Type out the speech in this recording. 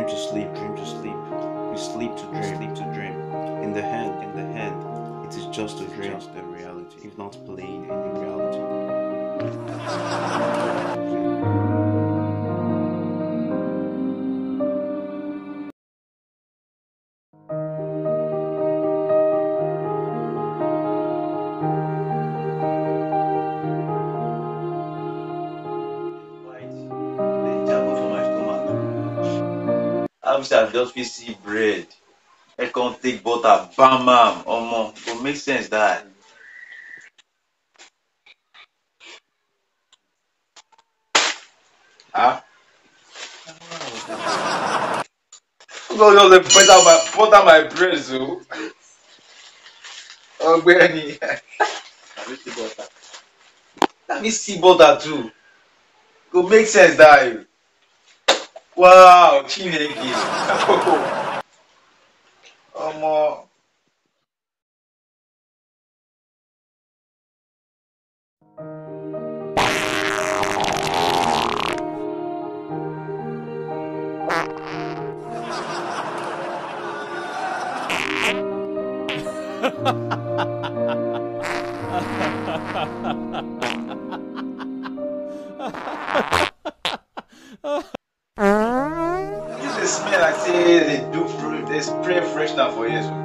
to sleep, dream to sleep. We sleep to dream, sleep to dream. In the hand, it is just a dream, just a reality, if not playing in the reality. Obviously, I just fit see bread. I can't take butter, bam, am. Omo, go make sense that. Ah, go just dey butter my bread, so. Ogbeni, let me see butter too. Go make sense that. Wow, Chineke. Omo. This dey smell like say they spray freshener for here, so.